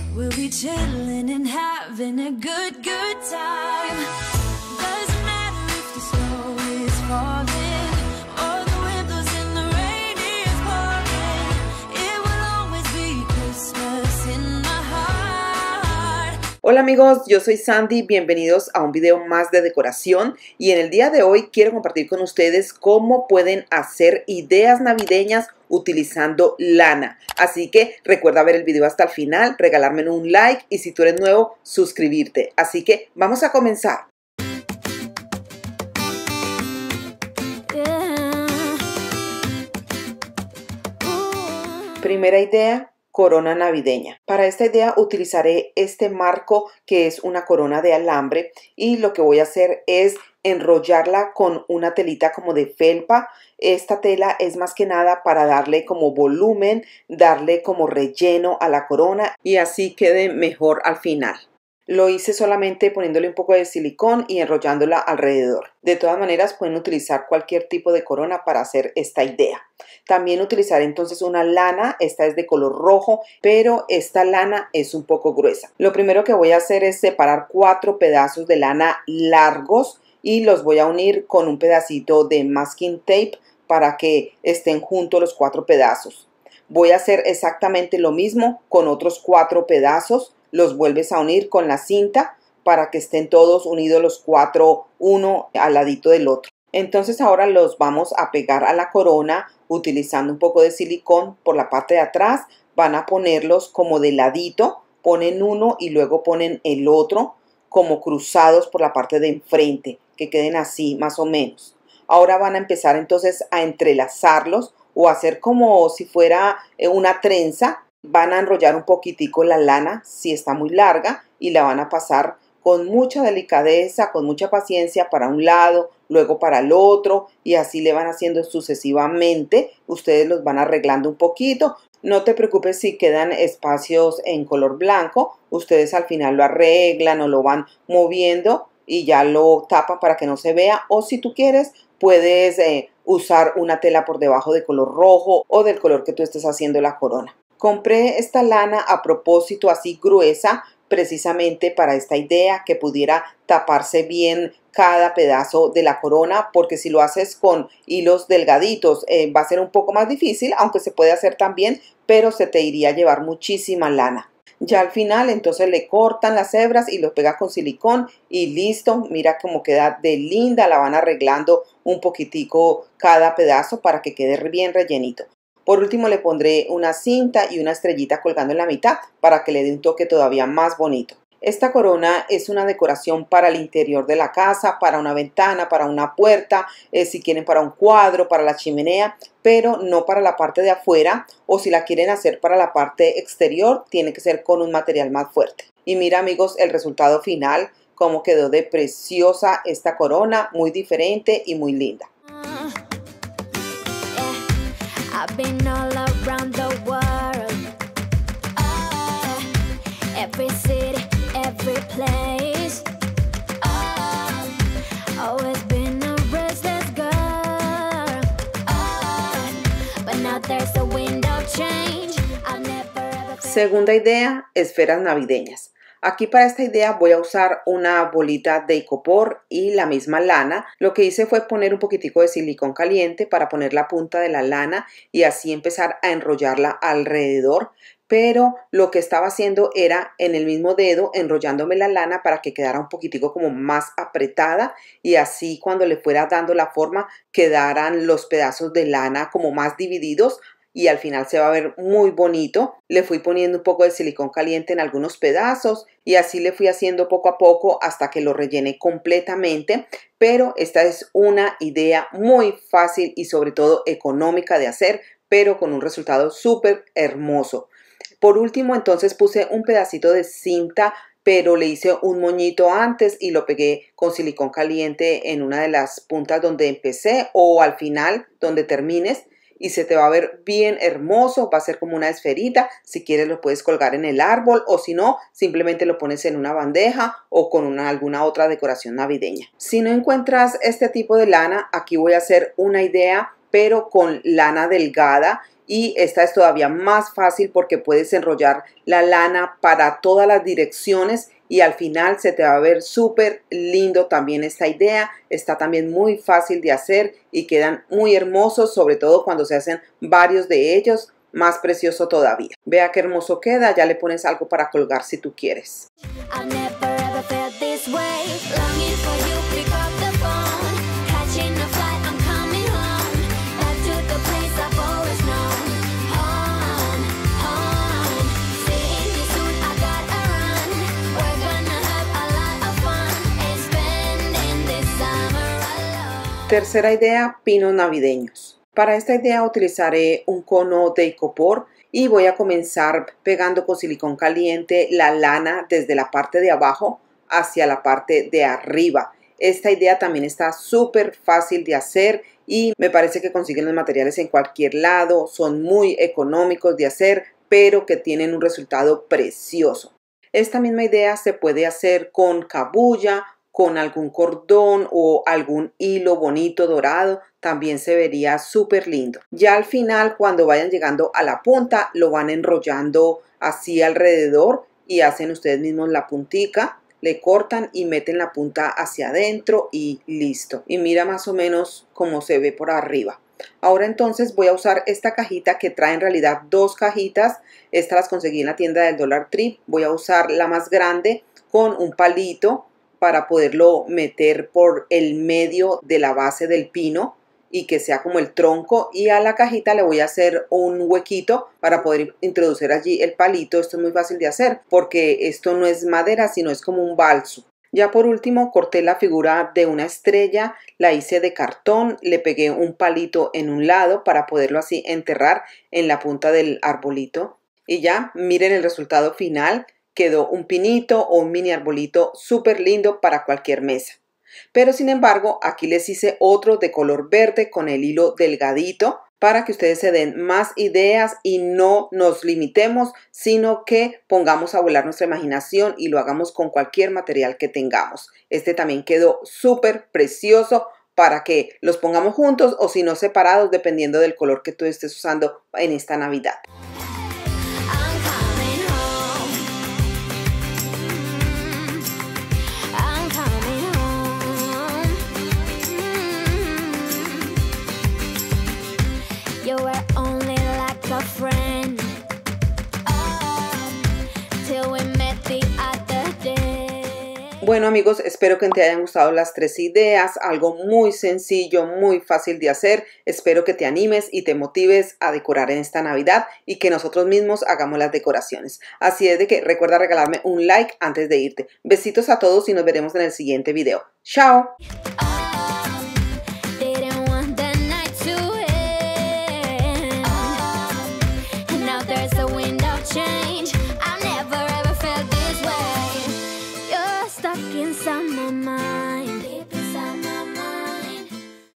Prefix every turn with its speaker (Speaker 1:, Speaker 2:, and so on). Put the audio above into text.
Speaker 1: We'll be chilling and having a good time. Doesn't matter if the snow is falling or the wind blows and the rain is pouring. It will always be Christmas in my heart.
Speaker 2: Hola amigos, yo soy Sandy, bienvenidos a un video más de decoración y en el día de hoy quiero compartir con ustedes cómo pueden hacer ideas navideñas utilizando lana. Así que recuerda ver el video hasta el final, regalarme un like y si tú eres nuevo, suscribirte. Así que vamos a comenzar. Primera idea, corona navideña. Para esta idea utilizaré este marco que es una corona de alambre y lo que voy a hacer es enrollarla con una telita como de felpa. Esta tela es más que nada para darle como volumen, darle como relleno a la corona y así quede mejor al final. Lo hice solamente poniéndole un poco de silicón y enrollándola alrededor. De todas maneras pueden utilizar cualquier tipo de corona para hacer esta idea. También utilizaré entonces una lana, esta es de color rojo, pero esta lana es un poco gruesa. Lo primero que voy a hacer es separar 4 pedazos de lana largos y los voy a unir con un pedacito de masking tape para que estén juntos los 4 pedazos. Voy a hacer exactamente lo mismo con otros 4 pedazos. Los vuelves a unir con la cinta para que estén todos unidos los 4, uno al ladito del otro. Entonces ahora los vamos a pegar a la corona utilizando un poco de silicón por la parte de atrás. Van a ponerlos como de ladito, ponen uno y luego ponen el otro como cruzados por la parte de enfrente, que queden así más o menos. Ahora van a empezar entonces a entrelazarlos o hacer como si fuera una trenza. Van a enrollar un poquitico la lana si está muy larga y la van a pasar con mucha delicadeza, con mucha paciencia para un lado, luego para el otro y así le van haciendo sucesivamente. Ustedes los van arreglando un poquito. No te preocupes si quedan espacios en color blanco. Ustedes al final lo arreglan o lo van moviendo y ya lo tapan para que no se vea. O si tú quieres, puedes usar una tela por debajo de color rojo o del color que tú estés haciendo la corona. Compré esta lana a propósito así gruesa, precisamente para esta idea, que pudiera taparse bien cada pedazo de la corona, porque si lo haces con hilos delgaditos va a ser un poco más difícil, aunque se puede hacer también, pero se te iría a llevar muchísima lana. Ya al final entonces le cortan las hebras y lo pega con silicón y listo. Mira cómo queda de linda, la van arreglando un poquitico cada pedazo para que quede bien rellenito. Por último le pondré una cinta y una estrellita colgando en la mitad para que le dé un toque todavía más bonito. Esta corona es una decoración para el interior de la casa, para una ventana, para una puerta, si quieren para un cuadro, para la chimenea, pero no para la parte de afuera, o si la quieren hacer para la parte exterior, tiene que ser con un material más fuerte. Y mira amigos el resultado final, cómo quedó de preciosa esta corona, muy diferente y muy linda.
Speaker 1: I've been all around the world, every city, every place, always been a restless girl, but now there's a wind of change. I've never ever...
Speaker 2: Segunda idea, esferas navideñas. Aquí para esta idea voy a usar una bolita de icopor y la misma lana. Lo que hice fue poner un poquitico de silicón caliente para poner la punta de la lana y así empezar a enrollarla alrededor. Pero lo que estaba haciendo era en el mismo dedo enrollándome la lana para que quedara un poquitico como más apretada y así cuando le fuera dando la forma quedaran los pedazos de lana como más divididos. Y al final se va a ver muy bonito. Le fui poniendo un poco de silicón caliente en algunos pedazos y así le fui haciendo poco a poco hasta que lo rellené completamente. Pero esta es una idea muy fácil y sobre todo económica de hacer, pero con un resultado súper hermoso. Por último entonces puse un pedacito de cinta, pero le hice un moñito antes y lo pegué con silicón caliente en una de las puntas donde empecé o al final donde termines. Y se te va a ver bien hermoso, va a ser como una esferita. Si quieres lo puedes colgar en el árbol o si no, simplemente lo pones en una bandeja o con alguna otra decoración navideña. Si no encuentras este tipo de lana, aquí voy a hacer una idea, pero con lana delgada y esta es todavía más fácil porque puedes enrollar la lana para todas las direcciones y al final se te va a ver súper lindo también esta idea. Está también muy fácil de hacer y quedan muy hermosos, sobre todo cuando se hacen varios de ellos, más precioso todavía. Vea qué hermoso queda, ya le pones algo para colgar si tú quieres. Tercera idea, pinos navideños. Para esta idea utilizaré un cono de icopor y voy a comenzar pegando con silicón caliente la lana desde la parte de abajo hacia la parte de arriba. Esta idea también está súper fácil de hacer y me parece que consiguen los materiales en cualquier lado, son muy económicos de hacer, pero que tienen un resultado precioso. Esta misma idea se puede hacer con cabuya, con algún cordón o algún hilo bonito dorado, también se vería súper lindo. Ya al final, cuando vayan llegando a la punta, lo van enrollando así alrededor y hacen ustedes mismos la puntica, le cortan y meten la punta hacia adentro y listo. Y mira más o menos cómo se ve por arriba. Ahora entonces voy a usar esta cajita que trae en realidad dos cajitas. Estas las conseguí en la tienda del Dollar Tree. Voy a usar la más grande con un palito para poderlo meter por el medio de la base del pino y que sea como el tronco, y a la cajita le voy a hacer un huequito para poder introducir allí el palito. Esto es muy fácil de hacer porque esto no es madera sino es como un balso. Ya por último corté la figura de una estrella, la hice de cartón, le pegué un palito en un lado para poderlo así enterrar en la punta del arbolito y ya miren el resultado final. Quedó un pinito o un mini arbolito súper lindo para cualquier mesa. Pero sin embargo, aquí les hice otro de color verde con el hilo delgadito para que ustedes se den más ideas y no nos limitemos, sino que pongamos a volar nuestra imaginación y lo hagamos con cualquier material que tengamos. Este también quedó súper precioso para que los pongamos juntos o si no separados, dependiendo del color que tú estés usando en esta Navidad. Bueno amigos, espero que te hayan gustado las tres ideas, algo muy sencillo, muy fácil de hacer. Espero que te animes y te motives a decorar en esta Navidad y que nosotros mismos hagamos las decoraciones. Así es de que recuerda regalarme un like antes de irte. Besitos a todos y nos veremos en el siguiente video. ¡Chao!
Speaker 1: Inside my mind.